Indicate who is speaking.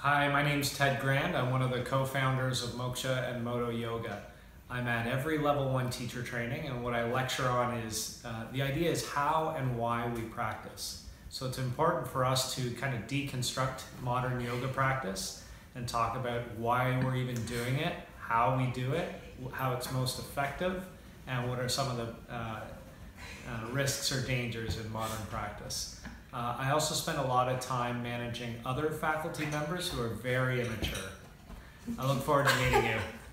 Speaker 1: Hi, my name's Ted Grand. I'm one of the co-founders of Moksha and Moto Yoga. I'm at every level 1 teacher training, and what I lecture on is the idea is how and why we practice. So it's important for us to kind of deconstruct modern yoga practice and talk about why we're even doing it, how we do it, how it's most effective, and what are some of the risks or dangers in modern practice. I also spend a lot of time managing other faculty members who are very immature. I look forward to meeting you.